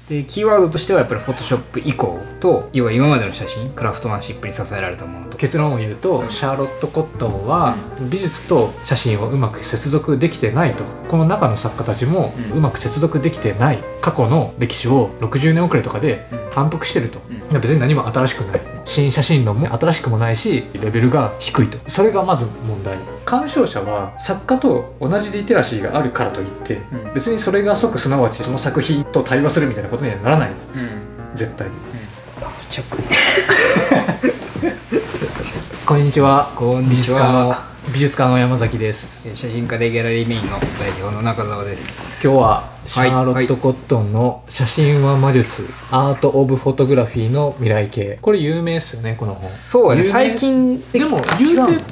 でキーワードとしてはやっぱりフォトショップ以降と、要は今までの写真クラフトマンシップに支えられたものと。 結論を言うと、シャーロット・コットンは美術と写真をうまく接続できてないと。この中の作家たちもうまく接続できてない、過去の歴史を60年遅れとかで反復してると。別に何も新しくない、新写真論も新しくもないし、レベルが低いと。それがまず問題。鑑賞者は作家と同じリテラシーがあるからといって、別にそれが即すなわちその作品と対話するみたいなことにはならない、絶対に。こんにちは。 こんにちは。 美術家の山崎です。 写真家でギャラリーメインの代表の中澤です。 今日はシャーロット・コットンの「写真は魔術アート・オブ・フォトグラフィーの未来形」。これ有名ですよね、この本。 そうやね、最近でも言うて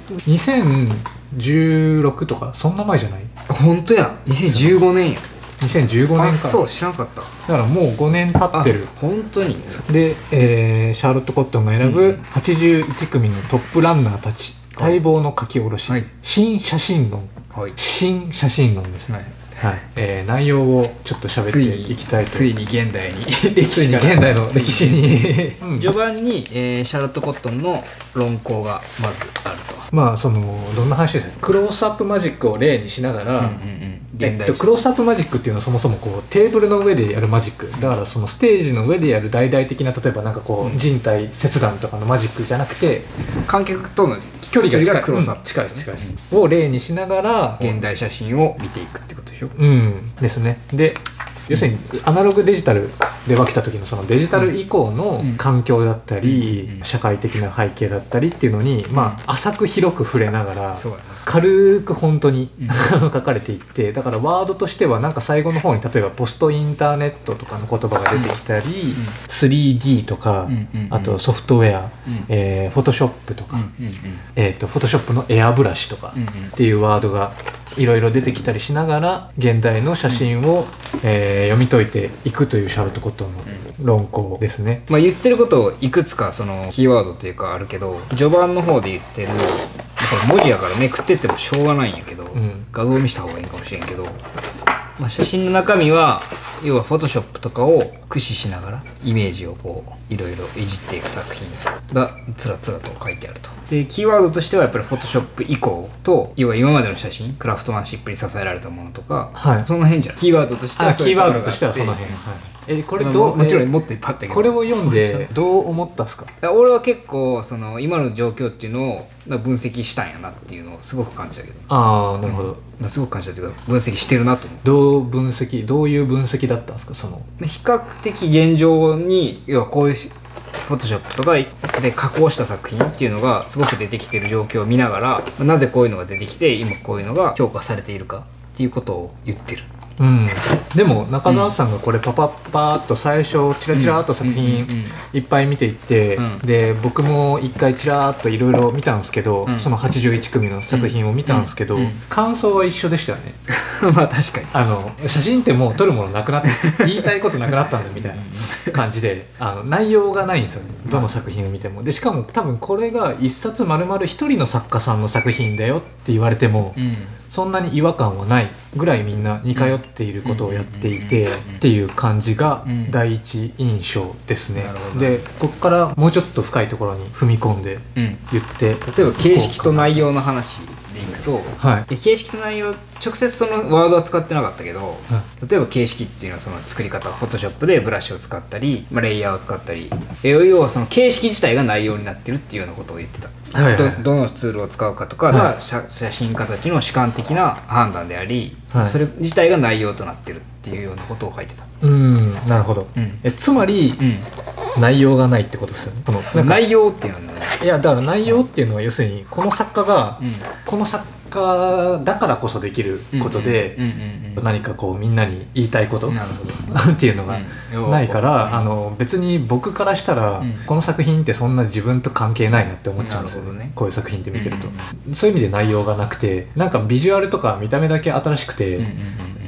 2016とかそんな前じゃない？ 本当や、2015年や。 2015年か。 そう、知らなかった。 だからもう5年経ってる。 本当に。 で、シャーロット・コットンが選ぶ81組のトップランナーたち、待望の書き下ろし、新写真論、新写真論ですね。内容をちょっと喋っていきたいと。 ついに現代についに現代の歴史に序盤に、シャーロット・コットンの論考がまずあると。 まあそのどんな話ですか。クロースアップマジックを例にしながら、クロースアップマジックっていうのはそもそもこうテーブルの上でやるマジックだから、そのステージの上でやる大々的な、例えばなんかこう人体切断とかのマジックじゃなくて、 観客との距離がクロースアップ、 近いを例にしながら現代写真を見ていくってことでしょ。 ですね。で要するにアナログデジタルで分けた時のそのデジタル以降の環境だったり、社会的な背景だったりっていうのに、まあ浅く広く触れながら軽く本当に書かれていって、だからワードとしてはなんか最後の方に例えばポストインターネットとかの言葉が出てきたり、3D とか、あとソフトウェア、フォトショップとか、フォトショップのエアブラシとかっていうワードがいろいろ出てきたりしながら現代の写真を、読み解いていくというシャーロット・コットンの論考ですね。 まあ言ってることをいくつかそのキーワードというかあるけど、序盤の方で言ってる文字やからめくってってもしょうがないんやけど、画像見した方がいいかもしれんけど、まあ、写真の中身は要はフォトショップとかを駆使しながらイメージをこういろいろいじっていく作品がつらつらと書いてあると。でキーワードとしてはやっぱりフォトショップ以降と、要は今までの写真クラフトマンシップに支えられたものとか、その辺じゃん。キーワードとしてはキーワードとしてはその辺。これどう、 もちろんもっといっぱいあったけど、 これを読んでどう思ったんですか？ 俺は結構その今の状況っていうのを分析したんやなっていうのをすごく感じたけど。 ああ、なるほど。 すごく感じたけど分析してるなと思う。 どういう分析だったんですか？その比較的現状に、要はこういうフォトショップとかで加工した作品っていうのがすごく出てきてる状況を見ながら、なぜこういうのが出てきて今こういうのが評価されているかっていうことを言ってる。 でも中澤さんがこれパーっと最初チラチラっと作品いっぱい見ていって、で僕も一回チラっといろいろ見たんですけど、その81組の作品を見たんですけど、感想は一緒でしたよね。 まあ確かに写真ってもう撮るものなくなって言いたいことなくなったんだみたいな感じで、内容がないんですよね、どの作品を見ても。でしかも多分これが一冊丸々一人の作家さんの作品だよって言われても、そんなに違和感はないぐらいみんな似通っていることをやっていてっていう感じが第一印象ですね。でここからもうちょっと深いところに踏み込んで言って、 例えば形式と内容の話でいくと、形式と内容直接そのワードは使ってなかったけど、例えば形式っていうのはその作り方、フォトショップでブラシを使ったり、レイヤーを使ったり、要はその形式自体が内容になってるっていうようなことを言ってた。どのツールを使うかとかが写真家たちの主観的な判断であり、それ自体が内容となってるっていうようなことを書いてた。 なるほど。つまり内容がないってことですよね。 内容っていうのはね、 いやだから内容っていうのは要するにこの作家がこの作家だからこそできることで、何かこうみんなに言いたいことっていうのがないから、別に僕からしたらこの作品ってそんな自分と関係ないなって思っちゃうんですよね、こういう作品って見てると。そういう意味で内容がなくて、なんかビジュアルとか見た目だけ新しくて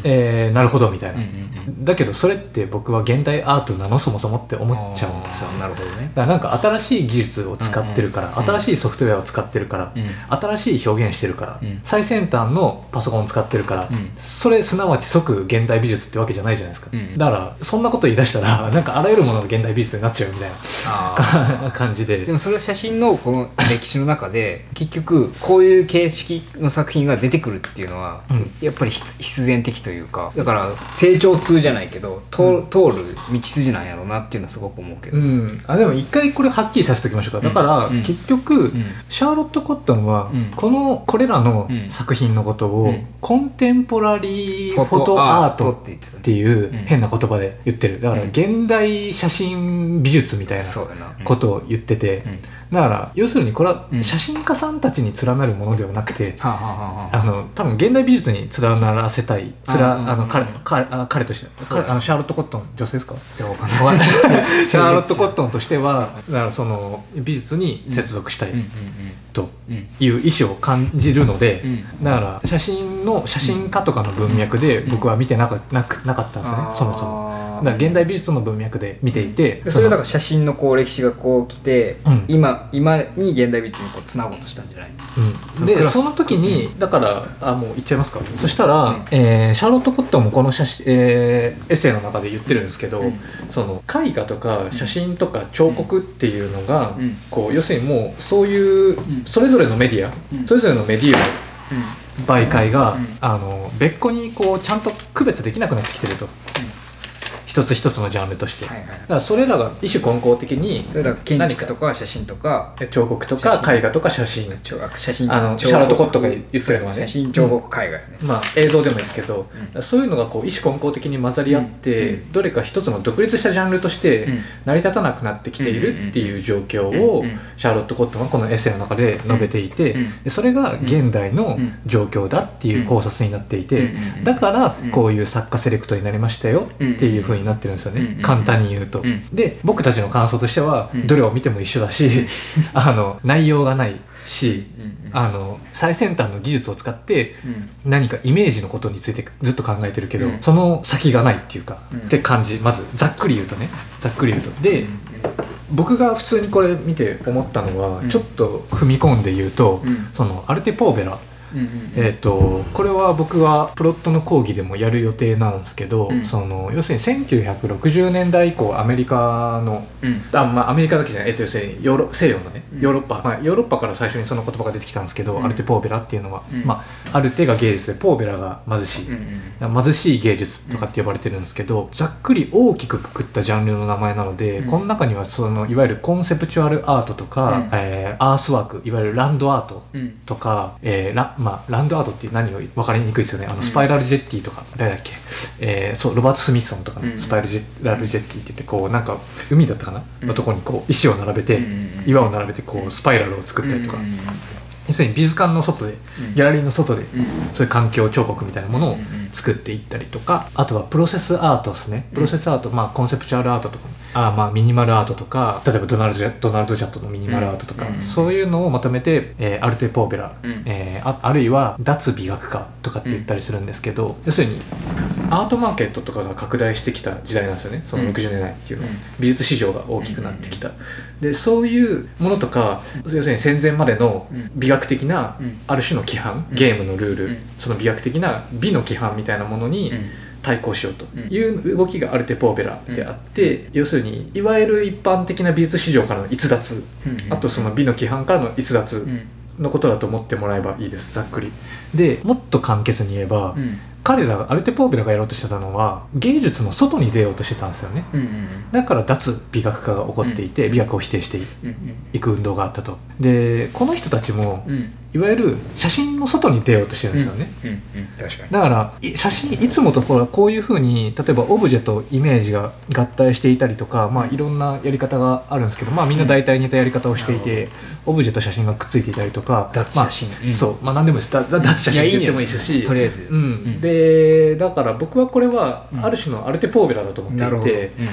なるほどみたいな、だけどそれって僕は現代アートなのそもそもって思っちゃうんですよ。 なるほどね。 だからなんか新しい技術を使ってるから、新しいソフトウェアを使ってるから、新しい表現してるから、最先端のパソコンを使ってるから、それすなわち即現代美術ってわけじゃないじゃないですか、だからそんなこと言い出したらなんかあらゆるものが現代美術になっちゃうみたいな感じで。 でもそれは写真のこの歴史の中で結局こういう形式の作品が出てくるっていうのは、やっぱり必然的というか、だから成長痛じゃないけど通る道筋なんやろうなっていうのはすごく思うけど、 でも一回これはっきりさせておきましょうか。だから結局、シャーロット・コットンはこれらの作品のことをコンテンポラリーフォトアートっていう変な言葉で言ってる。だから現代写真美術みたいなことを言ってて、だから要するにこれは写真家さんたちに連なるものではなくて、多分現代美術に連ならせたい彼としてシャーロット・コットン女性ですか？ いや、わかんないですシャーロット・コットンとしてはだからその美術に接続したいという意思を感じるので、だから写真家とかの文脈で僕は見てなかったんですよね、そもそも。だから現代美術の文脈で見ていて、 それだから写真のこう歴史がこう来て、今に現代美術にこうつなごうとしたんじゃない？ でその時にだからもう言っちゃいますか。そしたら、シャーロット・コットンもこのエッセイの中で言ってるんですけど、その絵画とか写真とか彫刻っていうのが、こう要するにもうそういうそれぞれのメディア、それぞれのメディア媒介が、別個にこうちゃんと区別できなくなってきてると。一つ一つのジャンルとして、だからそれらが異種混合的に、 それだ建築とか写真とか彫刻とか絵画とか写真、シャーロット・コットンが言ってるのはね、 写真彫刻絵画ね、 映像でもいいですけど、そういうのがこう異種混合的に混ざり合って、どれか一つの独立したジャンルとして成り立たなくなってきているっていう状況をシャーロット・コットンはこのエッセイの中で述べていて、それが現代の状況だっていう考察になっていて、だからこういう作家セレクトになりましたよっていうふうになってるんですよね、簡単に言うと。で僕たちの感想としてはどれを見ても一緒だし内容がないし、最先端の技術を使って何かイメージのことについてずっと考えてるけど、その先がないっていうか、って感じ。まずざっくり言うとで、僕が普通にこれ見て思ったのは、ちょっと踏み込んで言うと、そのアルテ・ポーベラ、これは僕はプロットの講義でもやる予定なんですけど、その要するに1960年代以降アメリカの、アメリカだけじゃない、要するに西洋のね、ヨーロッパから最初にその言葉が出てきたんですけど、アルテ・ポーベラっていうのは、アルテが芸術でポーベラが貧しい、貧しい芸術とかって呼ばれてるんですけど、ざっくり大きくくくったジャンルの名前なので、この中にはそのいわゆるコンセプチュアルアートとか、アースワーク、いわゆるランドアートとか、ランドアートって何を分かりにくいですよね。スパイラルジェッティとか誰だっけ、そうロバート・スミソンとかのスパイラルジェッティって言って、こうなんか海だったかな、のとこにこう石を並べて、岩を並べてこうスパイラルを作ったりとか、要するに美術館の外で、ギャラリーの外で、そういう環境彫刻みたいなものを作っていったりとか、あとはプロセスアートですね。プロセスアート、コンセプチュアルアートとかミニマルアートとか、例えばドナルド・ジャットのミニマルアートとか、そういうのをまとめて、アルテ・ポーベラ、あるいは脱美学科とかって言ったりするんですけど、要するにアートマーケットとかが拡大してきた時代なんですよね、その60年代っていうのは。美術市場が大きくなってきた。でそういうものとか、要するに戦前までの美学的なある種の規範、ゲームのルール、その美学的な美の規範みたいなものに対抗しようという動きがアルテ・ポーベラであって、要するにいわゆる一般的な美術市場からの逸脱、あとその美の規範からの逸脱のことだと思ってもらえばいいです、ざっくり。でもっと簡潔に言えば、彼らがアルテ・ポーベラがやろうとしてたのは芸術の外に出ようとしてたんですよね。だから脱美学化が起こっていて、美学を否定していく運動があったと。でこの人たちもいわゆる写真の外に出ようとしてるんですよね。 確かに。 だから写真いつもとこういうふうに、例えばオブジェとイメージが合体していたりとか、いろんなやり方があるんですけど、みんな大体似たやり方をしていて、オブジェと写真がくっついていたりとか、 脱写真、 そう何でもいいです。脱写真って言ってもいいですし、 とりあえず、 でだから僕はこれはある種のアルテ・ポーベラだと思っていて、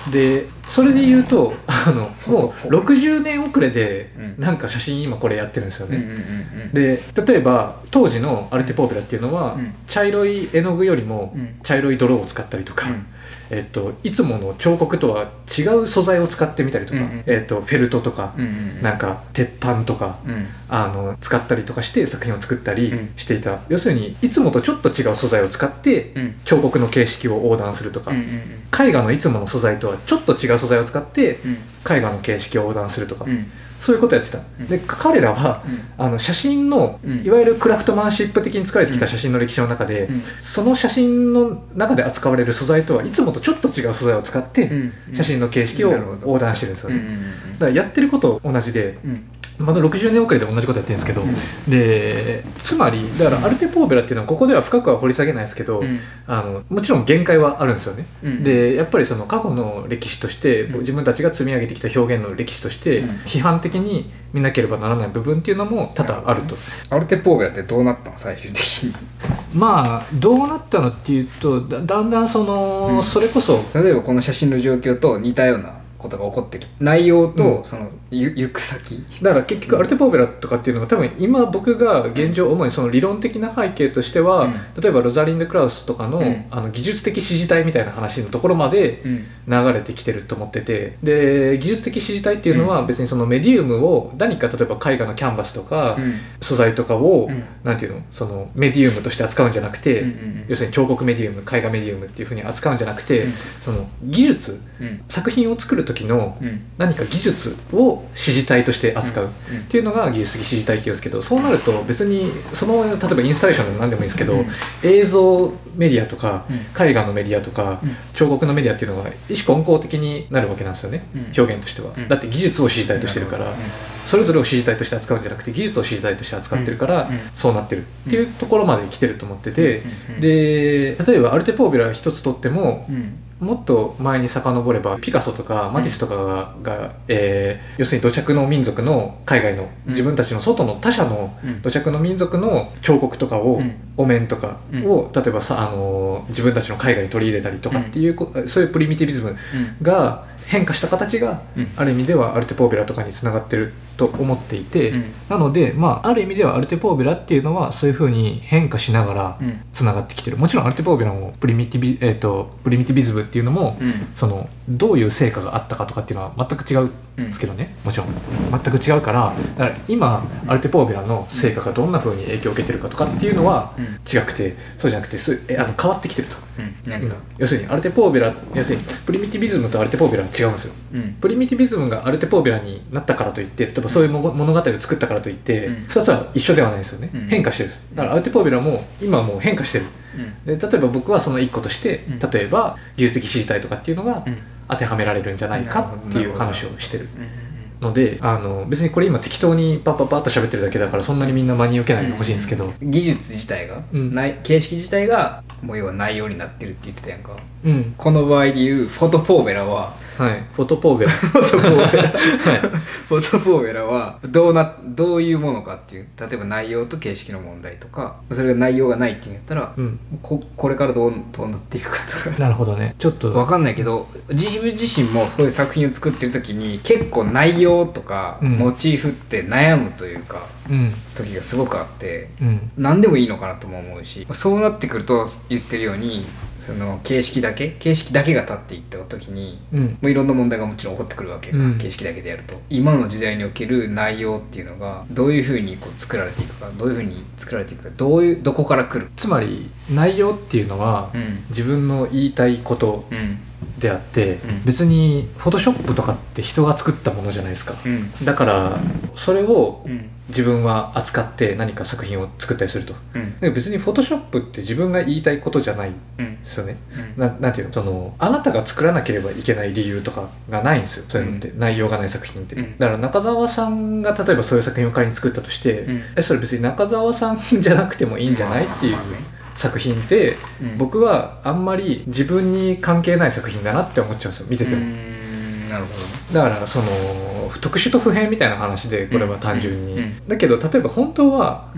でそれで言うともう60年遅れでなんか写真今これやってるんですよね。で例えば当時のアルテ・ポーベラっていうのは茶色い絵の具よりも茶色い泥を使ったりとか、いつもの彫刻とは違う素材を使ってみたりとか、フェルトとか、なんか鉄板とか、使ったりとかして作品を作ったりしていた、要するにいつもとちょっと違う素材を使って彫刻の形式を横断するとか、絵画のいつもの素材とはちょっと違う素材を使って絵画の形式を横断するとか、そういうことやってた。で彼らは、写真のいわゆるクラフトマンシップ的に作られてきた写真の歴史の中で、その写真の中で扱われる素材とはいつもとちょっと違う素材を使って写真の形式を横断してるんですよね。だからやってること同じで、まだ60年遅れで同じことやってるんですけど、でつまりだからアルテ・ポーベラっていうのはここでは深くは掘り下げないですけど、もちろん限界はあるんですよね。でやっぱりその過去の歴史として、自分たちが積み上げてきた表現の歴史として批判的に見なければならない部分っていうのも多々あると。 アルテ・ポーベラってどうなったの最終的に。 まあどうなったのっていうと、だんだんそれこそ例えばこの写真の状況と似たようなことが起こってる内容とその行く先、 だから結局アルテ・ポーベラとかっていうのは多分今僕が現状主にその理論的な背景としては、例えばロザリンド・クラウスとかの、技術的支持体みたいな話のところまで流れてきてると思ってて、で技術的支持体っていうのは別にそのメディウムを何か例えば絵画のキャンバスとか、素材とかを、なんていうの、そのメディウムとして扱うんじゃなくて、要するに彫刻メディウム、絵画メディウムっていうふうに扱うんじゃなくて、その技術、作品を作る時の何か技術を支持体として扱うっていうのが技術的支持体っていうんですけど、そうなると別にその例えばインスタレーションでも何でもいいんですけど、映像メディアとか絵画のメディアとか彫刻のメディアっていうのが異種混交的になるわけなんですよね、表現としては。だって技術を支持体としてるから、それぞれを支持体として扱うんじゃなくて技術を支持体として扱ってるから、そうなってるっていうところまで来てると思ってて、で例えばアルテ・ポーベラ一つとっても、もっと前に遡ればピカソとかマティスとかが、要するに土着の民族の海外の自分たちの外の他者の土着の民族の彫刻とかを、お面とかを例えば自分たちの絵画に取り入れたりとかっていう、そういうプリミティビズムが変化した形が、ある意味ではアルテ・ポーベラとかにつながってると思っていて、なので、ある意味ではアルテ・ポーベラっていうのはそういうふうに変化しながらつながってきてる。もちろんアルテ・ポーベラもプリミティビズムっていうのも、そのどういう成果があったかとかっていうのは全く違うんですけどね、もちろん全く違うから、だから今アルテ・ポーベラの成果がどんなふうに影響を受けてるかとかっていうのは違くて、そうじゃなくて変わってきてると。要するにアルテ・ポーベラ、要するにプリミティビズムとアルテ・ポーベラは違うんですよ。プリミティビズムがアルテ・ポーベラになったからといって、例えばそういう物語を作ったからといって、2つは一緒ではないですよね。変化してるんです。だからアルテ・ポーベラも今はもう変化してる。で例えば僕はその一個として、例えば技術的支持体とかっていうのが当てはめられるんじゃないかっていう話をしてるので、別にこれ今適当にパッパッパッと喋ってるだけだからそんなにみんな真に受けないでほしいんですけど、 技術自体が、形式自体がもう要は内容になってるって言ってたやんか。この場合でいうフォトポーベラは、 フォトポーベラフォトポーベラフォトポーベラはどういうものかっていう、例えば内容と形式の問題とか、それが内容がないっていうんやったら、これからどうなっていくかとか。 なるほどね。ちょっと分かんないけど、自分自身もそういう作品を作ってる時に結構内容とかモチーフって悩むというか、時がすごくあって、何でもいいのかなとも思うし、そうなってくると言ってるようにその形式だけが立っていった時に、もういろんな問題がもちろん起こってくるわけよ、形式だけでやると。今の時代における内容っていうのがどういうふうにこう作られていくか、どこから来る。 つまり内容っていうのは、自分の言いたいことであって、別にフォトショップとかって人が作ったものじゃないですか、だからそれを自分は扱って何か作品を作ったりすると、で別にフォトショップって自分が言いたいことじゃないですよね、なんていうの、そのあなたが作らなければいけない理由とかがないんですよ、そういうのって、内容がない作品って、だから中澤さんが例えばそういう作品を仮に作ったとして、それ別に中澤さんじゃなくてもいいんじゃないっていう作品って、僕はあんまり自分に関係ない作品だなって思っちゃうんですよ、見てても。 なるほど。 だからその特殊と普遍みたいな話で、これは単純に、だけど例えば本当は、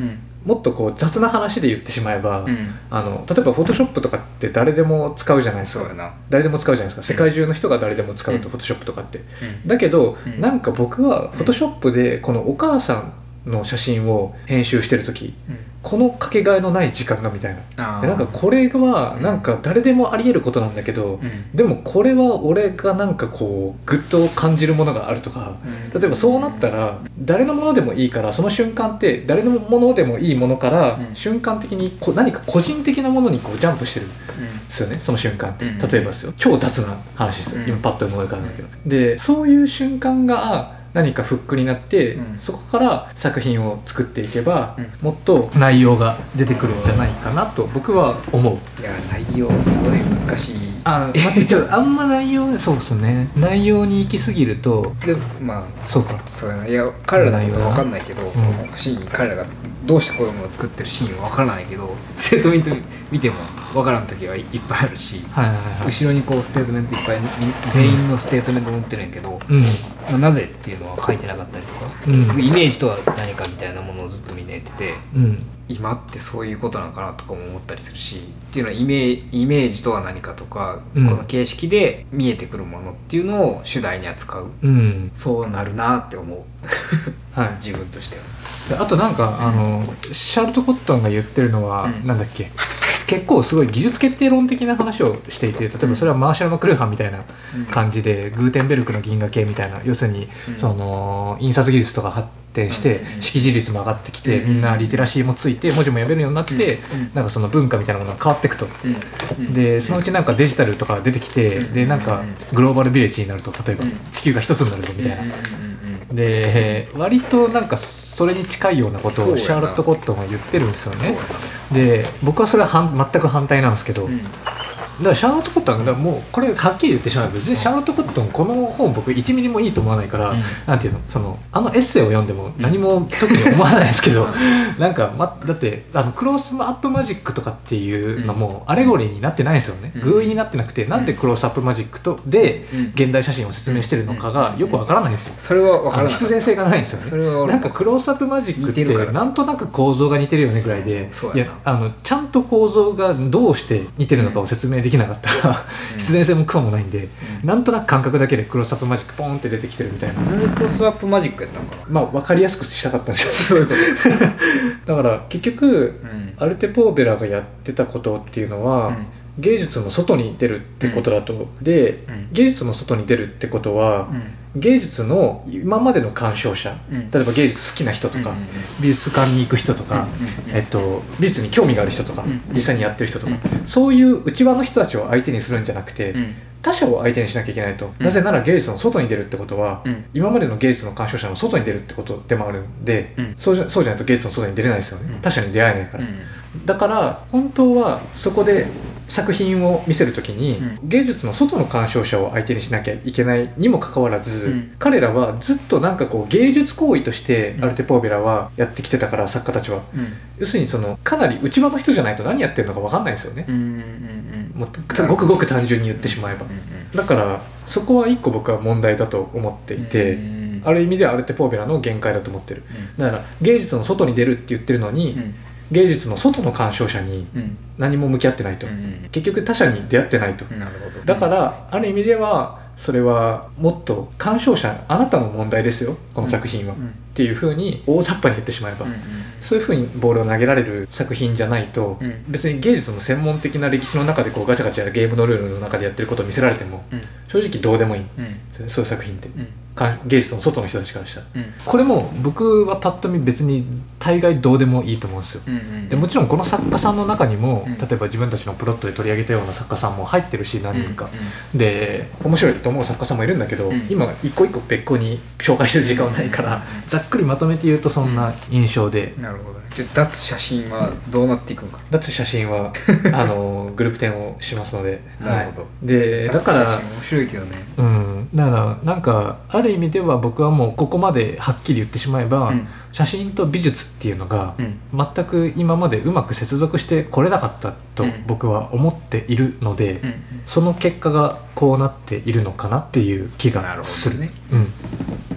もっとこう雑な話で言ってしまえば、 うん、 例えばフォトショップとかって誰でも使うじゃないですか。 そうやな。 誰でも使うじゃないですか。世界中の人が誰でも使うと、フォトショップとかって、 うん、 だけど、 うん、 なんか僕はフォトショップでこのお母さんの写真を編集してる時、このかけがえのない時間がみたいな、なんかこれはなんか誰でもあり得ることなんだけど、でもこれは俺がなんかこうグッと感じるものがあるとか、例えばそうなったら誰のものでもいいから、その瞬間って誰のものでもいいものから瞬間的に何か個人的なものにこうジャンプしてるんですよね、その瞬間って。例えばですよ、超雑な話ですよ、今パッと思い浮かんだけど。でそういう瞬間が何かフックになって、そこから作品を作っていけば、もっと内容が出てくるんじゃないかなと僕は思う。 いや内容すごい難しい。 待って、あんま内容、そうですね、内容に行き過ぎると、 でまあそうか、 そうやな。いや彼らのことは分かんないけど、そのシーン、彼らがどうしてこういうものを作ってるシーンは分からないけど、ステートメント見ても分からん時はいっぱいあるし、後ろにこうステートメントいっぱい、全員のステートメント載ってるんやけど、まあ、なぜっていうのは書いてなかったりとか、イメージとは何かみたいなものをずっとみんな言ってて、今ってそういうことなのかなとかも思ったりするし、っていうのはイメージとは何かとか、この形式で見えてくるものっていうのを主題に扱う、そうなるなって思う自分としては。 あとなんかシャールト・コットンが言ってるのは、なんだっけ、結構すごい技術決定論的な話をしていて、例えばそれはマーシャル・マクルーハンみたいな感じで、グーテンベルクの銀河系みたいな、要するにその印刷技術とか発展して識字率も上がってきて、みんなリテラシーもついて文字も読めるようになって、なんかその文化みたいなものが変わっていくと。でそのうちなんかデジタルとか出てきて、でなんかグローバルビレッジになると、例えば地球が一つになるぞみたいな。で割となんかそれに近いようなことをシャーロット・コットンは言ってるんですよね。で僕はそれは全く反対なんですけど、だからシャーロット・コットンはもうこれはっきり言ってしまえば、別にシャーロット・コットンこの本僕1ミリもいいと思わないから、なんていうの、そのエッセイを読んでも何も特に思わないですけど、なんか、だってクロースアップマジックとかっていうのもアレゴリーになってないですよね。寓意になってなくて、なんでクロースアップマジックで現代写真を説明してるのかがよくわからないんですよ。 それはわからない。 必然性がないんですよね。なんかクロースアップマジックってなんとなく構造が似てるよねぐらいで、いやちゃんと構造がどうして似てるのかを説明できなかったら必然性もクソもないんで、なんとなく感覚だけでクロスアップマジックポーンって出てきてるみたいな。 なんでクロスアップマジックやったのかな。 まあ分かりやすくしたかったんでしょう。 そういうことだから結局、アルテ・ポーベラがやってたことっていうのは、芸術の外に出るってことだと。で芸術の外に出るってことは、芸術の今までの鑑賞者、例えば芸術好きな人とか、美術館に行く人とか、美術に興味がある人とか、実際にやってる人とか、そういう内輪の人たちを相手にするんじゃなくて、他者を相手にしなきゃいけないと。なぜなら芸術の外に出るってことは、今までの芸術の鑑賞者の外に出るってことでもあるんで、そうじゃないと芸術の外に出れないですよね。他者に出会えないから。だから本当はそこで作品を見せるときに、芸術の外の鑑賞者を相手にしなきゃいけないにもかかわらず、彼らはずっとなんかこう芸術行為としてアルテ・ポーベラはやってきてたから、作家たちは、要するにそのかなり内輪の人じゃないと何やってるのか分かんないですよね。もうごくごく単純に言ってしまえば。だからそこは一個僕は問題だと思っていて、ある意味ではアルテ・ポーベラの限界だと思ってる。だから芸術の外に出るって言ってるのに、芸術の外の鑑賞者に何も向き合ってないと、結局他者に出会ってないと。だからある意味ではそれはもっと鑑賞者、あなたの問題ですよこの作品は、っていうふうに大雑把に言ってしまえば、そういうふうにボールを投げられる作品じゃないと、別に芸術の専門的な歴史の中でこうガチャガチャゲームのルールの中でやってることを見せられても、正直どうでもいい、そういう作品って、芸術の外の人たちからしたら、これも僕はパッと見別に大概どうでもいいと思うんですよ。でもちろんこの作家さんの中にも、例えば自分たちのプロットで取り上げたような作家さんも入ってるし、何人か、で面白いと思う作家さんもいるんだけど、今一個一個別個に紹介してる時間はないから、ざっくりまとめて言うとそんな印象で。 なるほどね。じゃあ脱写真はどうなっていくのか。 脱写真はグループ展をしますので。 なるほど。 でだから脱写真面白いけどね。 だからなんかある意味では僕はもうここまではっきり言ってしまえば、写真と美術っていうのが全く今までうまく接続してこれなかったと僕は思っているので、その結果がこうなっているのかなっていう気がするね。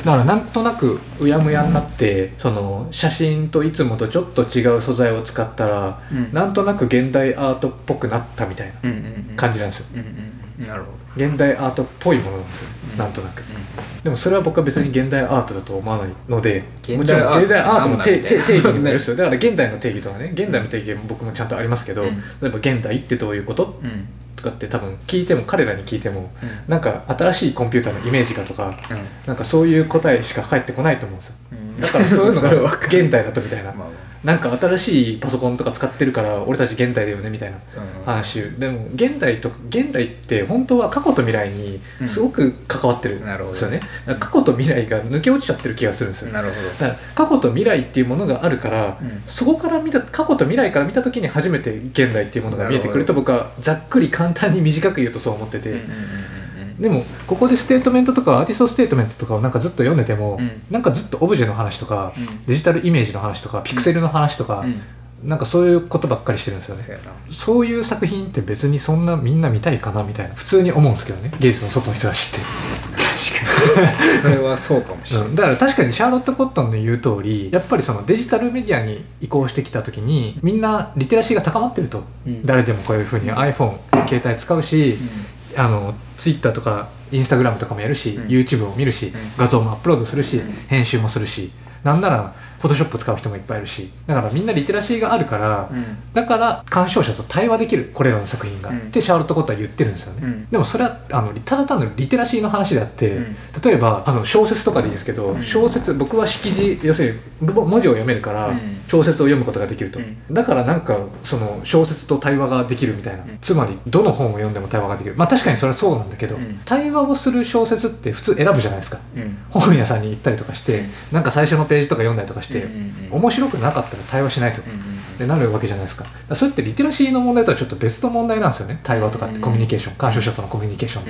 だからなんとなくうやむやになって、その写真といつもとちょっと違う素材を使ったら、なんとなく現代アートっぽくなったみたいな感じなんですよ。 なるほど。現代アートっぽいものなんですよ、なんとなく。でもそれは僕は別に現代アートだと思わないので、もちろん現代アートの定義にもよるんですよ。だから現代の定義とかね、現代の定義は僕もちゃんとありますけど、例えば現代ってどういうこととかって多分聞いても、彼らに聞いても、なんか新しいコンピューターのイメージかとか、なんかそういう答えしか返ってこないと思うんですよ。だからそういうのが現代だとみたいな。なんか新しいパソコンとか使ってるから俺たち現代だよねみたいな話、でも現代って本当は過去と未来にすごく関わってるんですよね。過去と未来が抜け落ちちゃってる気がするんですよ。だから過去と未来っていうものがあるから、そこから過去と未来から見た時に初めて現代っていうものが見えてくると僕はざっくり簡単に短く言うとそう思ってて。でもここでステートメントとかアーティストステートメントとかをなんかずっと読んでても、なんかずっとオブジェの話とか、デジタルイメージの話とか、ピクセルの話とか、なんかそういうことばっかりしてるんですよね。そういう作品って別にそんなみんな見たいかなみたいな普通に思うんですけどね、芸術の外の人たちって。 確かにそれはそうかもしれない、 だから確かにシャーロット・コットンの言う通り、やっぱりそのデジタルメディアに移行してきた時にみんなリテラシーが高まってると、誰でもこういうふうに iPhone 携帯使うし、Twitter とか Instagram とかもやるし、YouTube を見るし、画像もアップロードするし、編集もするし、なんならPhotoshop 使う人もいっぱいいるし、だからみんなリテラシーがあるから、だから鑑賞者と対話できるこれらの作品が、ってシャーロット・コットンは言ってるんですよね。でもそれはただ単なるリテラシーの話であって、例えば小説とかでいいですけど、小説、僕は識字、要するに文字を読めるから小説を読むことができると、だからなんかその小説と対話ができるみたいな、つまりどの本を読んでも対話ができる。まあ確かにそれはそうなんだけど、対話をする小説って普通選ぶじゃないですか。本屋さんに行ったりとかして、なんか最初のページとか読んだりとかして、面白くなかったら対話しないとってなるわけじゃないですか。それってリテラシーの問題とはちょっと別の問題なんですよね。対話とかってコミュニケーション、鑑賞者とのコミュニケーションって、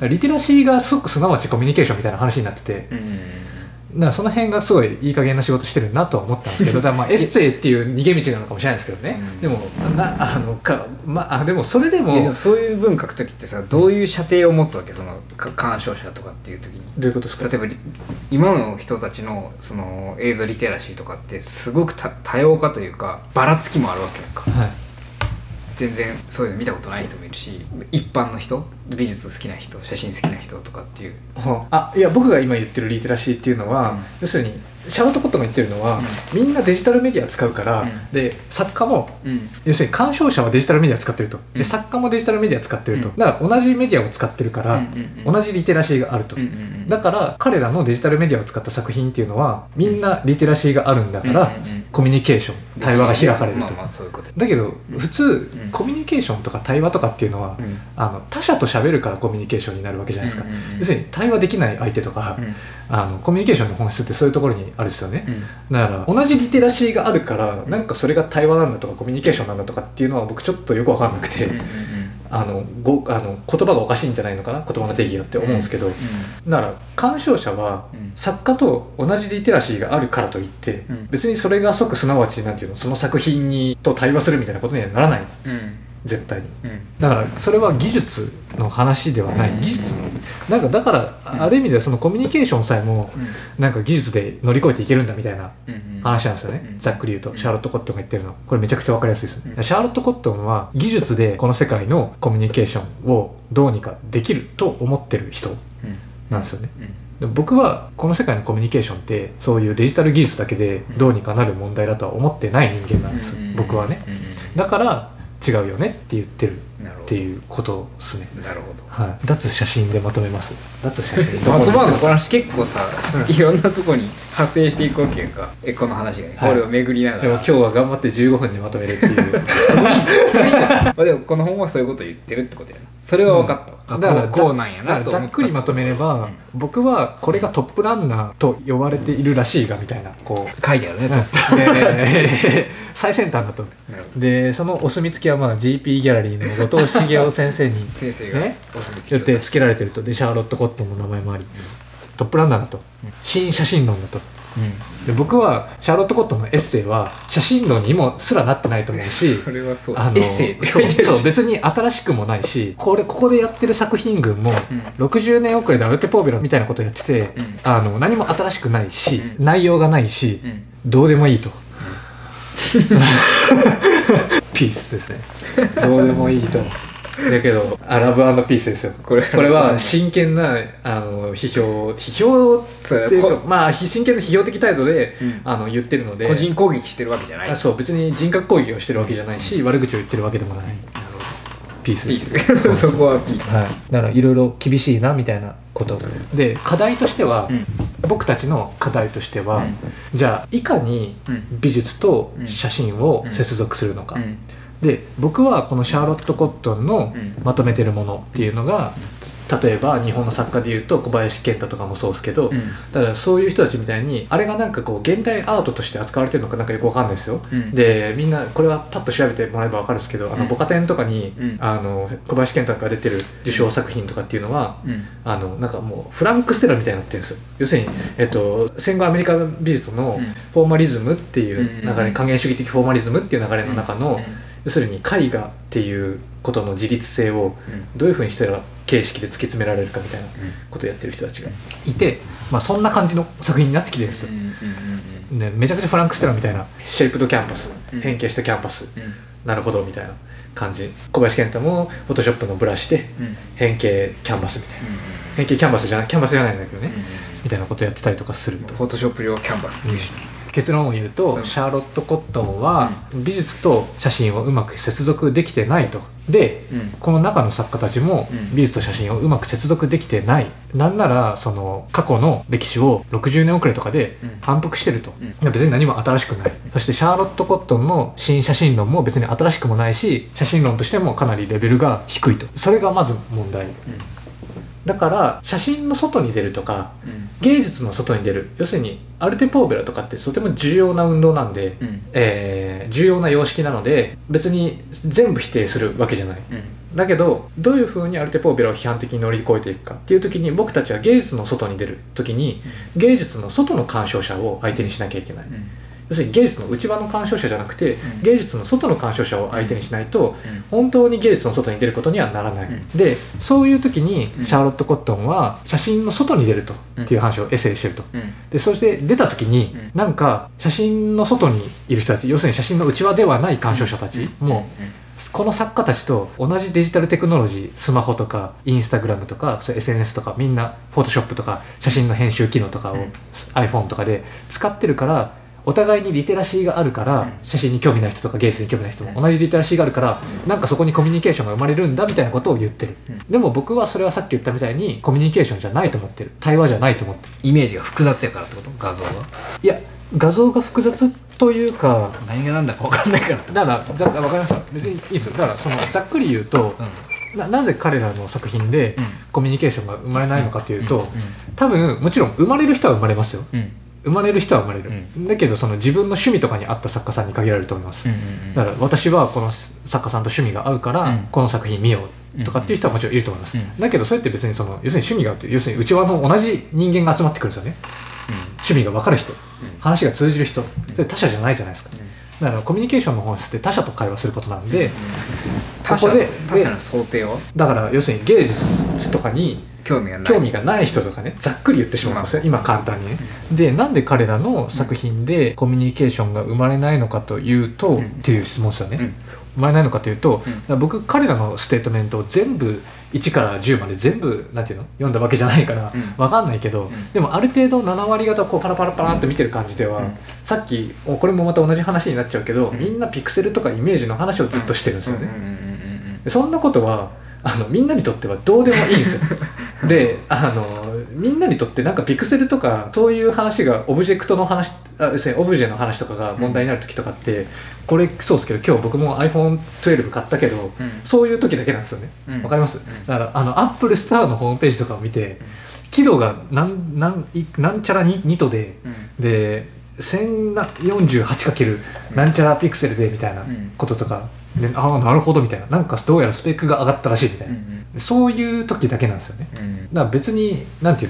リテラシーがすなわちコミュニケーションみたいな話になってて、だからその辺がすごいいい加減な仕事してるなとは思ったんですけど、だからまあエッセイっていう逃げ道なのかもしれないですけどね。でもでもそれでもそういう文書く時ってさ、どういう射程を持つわけ、その鑑賞者とかっていう時に。 どういうことですか。 例えば今の人たちのその映像リテラシーとかってすごく多様化というかばらつきもあるわけやんか。全然そういうの見たことない人もいるし、一般の人、美術好きな人、写真好きな人とかっていう。 いや僕が今言ってるリテラシーっていうのは、要するにシャーロット・コットンが言ってるのは、みんなデジタルメディア使うから、で作家も、要するに鑑賞者はデジタルメディア使ってると、で作家もデジタルメディア使ってると、だから同じメディアを使ってるから、同じリテラシーがあると、だから彼らのデジタルメディアを使った作品っていうのはみんなリテラシーがあるんだから、コミュニケーション、対話が開かれると。だけど普通、コミュニケーションとか対話とかっていうのは、他者と喋るからコミュニケーションになるわけじゃないですか。要するに対話できない相手とか、コミュニケーションの本質ってそういうところにあるんですよね。だから同じリテラシーがあるから、なんかそれが対話なんだとかコミュニケーションなんだとかっていうのは僕ちょっとよく分かんなくて、言葉がおかしいんじゃないのかな、言葉の定義がって思うんですけど、だから鑑賞者は作家と同じリテラシーがあるからといって、別にそれが即すなわちなんていうの、その作品と対話するみたいなことにはならない、絶対に。だからそれは技術の話ではない、技術のだからある意味ではそのコミュニケーションさえもなんか技術で乗り越えていけるんだみたいな話なんですよね。ざっくり言うとシャーロット・コットンが言ってるの、これめちゃくちゃ分かりやすいです。シャーロット・コットンは技術でこの世界のコミュニケーションをどうにかできると思ってる人なんですよね。でも僕はこの世界のコミュニケーションってそういうデジタル技術だけでどうにかなる問題だとは思ってない人間なんです、僕はね。だから違うよねって言ってるっていうことですね。 なるほど。 はい。脱写真でまとめます。脱写真まとまるのこの話結構さ、いろんなとこに派生していくわけやんか。この話がね、これを巡りながら。 でも今日は頑張って15分でまとめるっていう。 でもこの本はそういうこと言ってるってことやな。それは分かったわ。だからこうなんやなと思った。 ざっくりまとめれば、僕はこれがトップランナーと呼ばれているらしいがみたいな、こう書いてあるね。 最先端だと。でそのお墨付きはまあ GP ギャラリーの後藤茂雄先生にねよって付けられてると。でシャーロット・コットンの名前もあり、トップランナーだと、新写真論だとで僕はシャーロット・コットンのエッセイは写真論にもすらなってないと思うし、 それはそう、 エッセイそう別に新しくもないし、ここでやってる作品群も60年遅れでアルテ・ポーベロみたいなことをやってて、何も新しくないし、内容がないし、どうでもいいと、ピースですね。どうでもいいと。だけどラブ&ピースですよ。これは真剣な批評っていうか、まあ真剣な批評的態度で、言ってるので、 個人攻撃してるわけじゃない。 そう別に人格攻撃をしてるわけじゃないし、悪口を言ってるわけでもない。ピースです。 そこはピース。 はい。だからいろいろ厳しいなみたいなことで、課題としては、僕たちの課題としては、じゃあいかに美術と写真を接続するのか。で僕はこのシャーロット・コットンのまとめてるものっていうのが、例えば日本の作家でいうと小林賢太とかもそうですけど、だからそういう人たちみたいにあれがなんかこう現代アートとして扱われてるのかなんかよくわかんないですよ。でみんなこれはパッと調べてもらえばわかるんですけど、ボカ展とかに小林賢太が出てる受賞作品とかっていうのは、なんかもうフランク・ステラみたいになってるんですよ。要するに、戦後アメリカ美術のフォーマリズムっていう流れ、還元主義的フォーマリズムっていう流れの中の、要するに絵画っていうことの自律性をどういうふうにしたら形式で突き詰められるかみたいなことをやってる人たちがいて、まあ、そんな感じの作品になってきてるんですよ。でめちゃくちゃフランク・ステラみたいなシェイプドキャンパス、変形したキャンパス、なるほどみたいな感じ。小林賢太もフォトショップのブラシで変形キャンバスみたいな、変形キャンバスじゃないんだけどね、みたいなことをやってたりとかすると、 フォトショップ用キャンバスっていうし、 結論を言うと、シャーロット・コットンは美術と写真をうまく接続できてないと。で、この中の作家たちも美術と写真をうまく接続できてない、なんならその過去の歴史を60年遅れとかで反復してると、別に何も新しくない。そしてシャーロット・コットンの新写真論も別に新しくもないし、写真論としてもかなりレベルが低いと。それがまず問題。だから写真の外に出るとか、芸術の外に出る、要するにアルテ・ポーベラとかってとても重要な運動なんで、重要な様式なので別に全部否定するわけじゃない、だけどどういうふうにアルテ・ポーベラを批判的に乗り越えていくかっていう時に、僕たちは芸術の外に出る時に芸術の外の鑑賞者を相手にしなきゃいけない、要するに芸術の内場の鑑賞者じゃなくて、芸術の外の鑑賞者を相手にしないと、本当に芸術の外に出ることにはならない、でそういう時にシャーロット・コットンは写真の外に出るとっていう話をエッセイしてると、でそして出た時になんか写真の外にいる人たち、要するに写真の内輪ではない鑑賞者たちも、この作家たちと同じデジタルテクノロジー、スマホとかインスタグラムとかそういう SNS とかみんなフォトショップとか写真の編集機能とかを iPhone とかで使ってるから、お互いにリテラシーがあるから、写真に興味ない人とか芸術に興味ない人も同じリテラシーがあるから、なんかそこにコミュニケーションが生まれるんだみたいなことを言ってる、でも僕はそれはさっき言ったみたいにコミュニケーションじゃないと思ってる、対話じゃないと思ってる。 イメージが複雑やからってこと？画像が、 いや画像が複雑というか、 何が何だか分かんないからだから分かりました、別にいいですよ。だからそのざっくり言うと、なぜ彼らの作品でコミュニケーションが生まれないのかというと、多分もちろん生まれる人は生まれますよ、生まれる人は生まれる、だけどその自分の趣味とかに合った作家さんに限られると思います、だから私はこの作家さんと趣味が合うから、この作品見ようとかっていう人はもちろんいると思います、だけどそれって別にその要するに趣味があって、要するに内輪の同じ人間が集まってくるんですよね、趣味が分かる人、話が通じる人で、他者じゃないじゃないですか、だからコミュニケーションの本質って他者と会話することなんで、 ここで他者の想定はだから要するに芸術とかに興味がない人とかね、ざっくり言ってしまうんですよ、今簡単にね。でなんで彼らの作品でコミュニケーションが生まれないのかというと、っていう質問ですよね、生まれないのかというと、僕彼らのステートメントを全部1から10まで全部なんていうの読んだわけじゃないから分かんないけど、でもある程度7割方こうパラパラパラって見てる感じでは、さっきこれもまた同じ話になっちゃうけど、みんなピクセルとかイメージの話をずっとしてるんですよね。そんなことはみんなにとってはどうでもいいんですよでみんなにとってなんかピクセルとかそういう話がオブジェクトの話、要するにオブジェの話とかが問題になる時とかって、これそうですけど今日僕も iPhone12 買ったけど、そういう時だけなんですよね、わかります？だからApple Store のホームページとかを見て、輝度がなんちゃら 2とで、で 1048× なんちゃらピクセルでみたいなこととかで、ああなるほどみたいな、なんかどうやらスペックが上がったらしいみたいな、そういう時だけなんですよね、だから別になんていうの、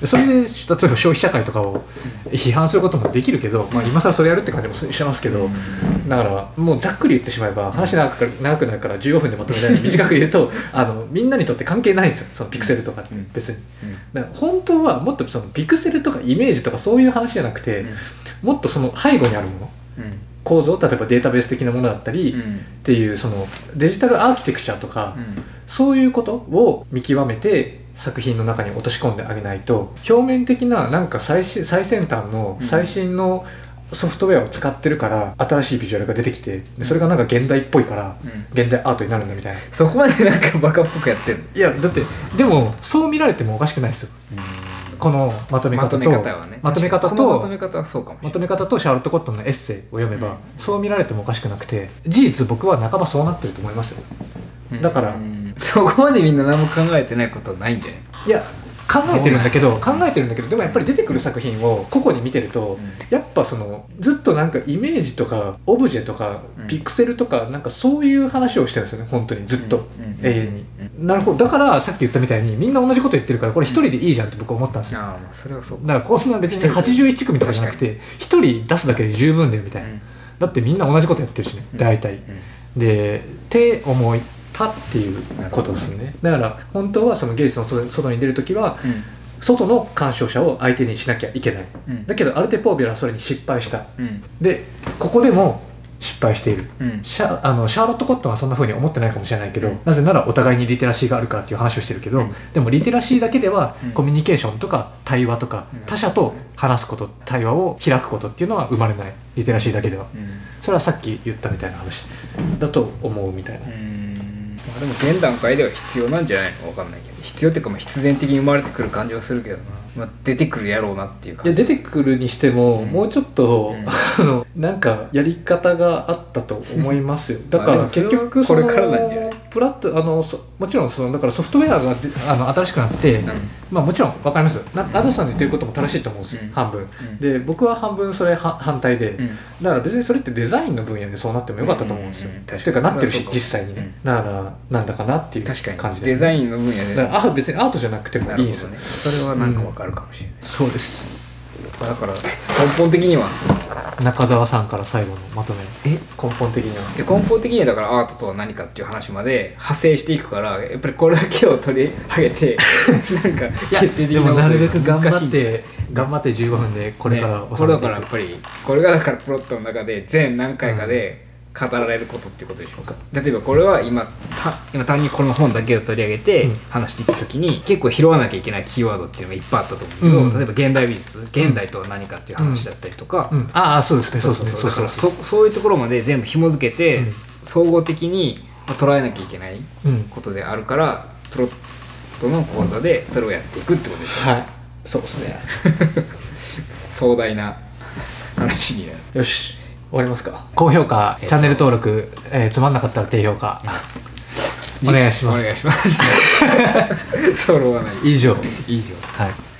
それで例えば消費社会とかを批判することもできるけど、まあ、今更それやるって感じもしますけど、だからもうざっくり言ってしまえば話長くなるから15分でまとめたい短く言うとみんなにとって関係ないんですよ、そのピクセルとかって別に。だから本当はもっとそのピクセルとかイメージとかそういう話じゃなくて、もっとその背後にあるもの、構造、例えばデータベース的なものだったりっていう、そのデジタルアーキテクチャとか、そういうことを見極めて作品の中に落とし込んであげないと、表面的ななんか最先端の最新のソフトウェアを使ってるから新しいビジュアルが出てきて、それがなんか現代っぽいから現代アートになるんだみたいな、 そこまでなんかバカっぽくやってるの？ いやだってでもそう見られてもおかしくないですよ、このまとめ方とまとめ方はそうかも。まとめ方とシャーロット・コットンのエッセイを読めば、そう見られてもおかしくなくて、事実僕は半ばそうなってると思いますよ。だからそこまでみんな何も考えてないことはないんだよね。 いや考えてるんだけどでもやっぱり出てくる作品を個々に見てると、やっぱそのずっとなんかイメージとかオブジェとかピクセルとかなんかそういう話をしてるんですよね、本当にずっと永遠に。なるほど、だからさっき言ったみたいにみんな同じこと言ってるからこれ一人でいいじゃんって僕は思ったんですよ。 ああ、それはそう。 だからこんな別に81組とかじゃなくて一人出すだけで十分だよみたいな、だってみんな同じことやってるしね大体でって思ったっていうことですね。だから本当はその芸術の外に出るときは、外の鑑賞者を相手にしなきゃいけない、だけどアルテ・ポービラはそれに失敗した、でここでも失敗している、シャーロット・コットンはそんな風に思ってないかもしれないけど、なぜならお互いにリテラシーがあるからっていう話をしてるけど、でもリテラシーだけではコミュニケーションとか対話とか、他者と話すこと、対話を開くことっていうのは生まれない、リテラシーだけでは。それはさっき言ったみたいな話だと思うみたいな。 でも現段階では必要なんじゃないの？分かんないけど、必要っていうかまあ必然的に生まれてくる感じはするけどな、まあ、出てくるやろうなっていうか。 いや出てくるにしても、もうちょっと、なんかやり方があったと思いますよ。だから結局これからなんじゃない？ プラットもちろんそのだからソフトウェアが新しくなって、まあもちろん分かります。あずさんの言ってることも正しいと思うんですよ、半分。で僕は半分それ反対で、だから別にそれってデザインの分野でそうなってもよかったと思うんですよ。というかなってるし実際にね。だからなんだかなっていう感じです、ね。 デザインの分野で。 だから別にアートじゃなくてもいいんですよね。 それはなんか分かるかもしれない。 そうです。 だから根本的には中澤さんから最後のまとめ。根本的にはだからアートとは何かっていう話まで派生していくから、やっぱりこれだけを取り上げてなんか決定的なことなるべく頑張って15分でこれから収めていく、 これだからやっぱりこれがだからプロットの中で全何回かで語られることっていうことでしょうか。例えばこれは今単にこの本だけを取り上げて話していった時に、結構拾わなきゃいけないキーワードっていうのがいっぱいあったと思うけど、例えば現代美術、現代とは何かっていう話だったりとか、 そうですね、 そういうところまで全部紐付けて、総合的に捉えなきゃいけないことであるから、プロットの講座でそれをやっていくってことですね。 はい、そうですね。 壮大な話になる。 よし、終わりますか。高評価、チャンネル登録、つまんなかったら低評価お願いします。 お願いします。揃わない。 以上。 はい。